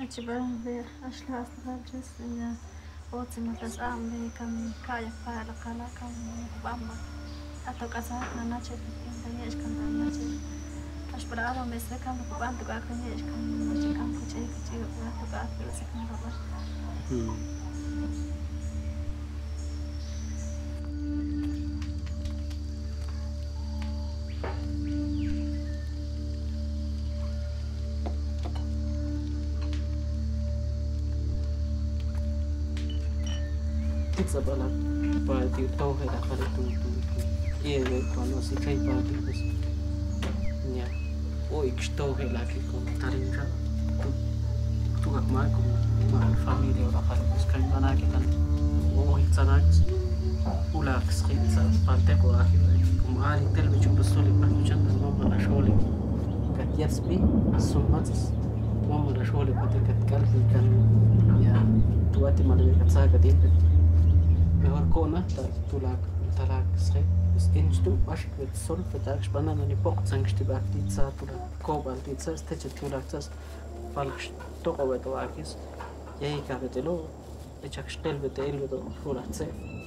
أجبر أشلاء أستغرجس إن أوتي مثل أمي كم كايا فعل كلا كم بامبا أتوقع أنا ناتشر إن دنيش كم دنيش أشبر على مسك كم بام تقع كنيش كم ناتشر كم كتير كتير أتوقع في سكن ربع. Sabala party tau hai dah kali tu ye kalau si kai party bus nya o ik tau hai lagi ko tarin ka tu ak ma ko ma família ora kali bus kai mana ki kan o hit sanak ula skit sa parte ko akhi kum ari tel me chum soli pa chan ma mana sholi kat yasbi sumatis ma mana sholi pa kat kalbi kan ya tuati mana kat sa kat mejor kona talak sre es instu ash vet sol fetak spana na ni pok sangsti bakti tsa tula kobal ti tsa steche tula tsa falx to qovet wakis yei ka vetelo echak shtel vetel vedo fula tse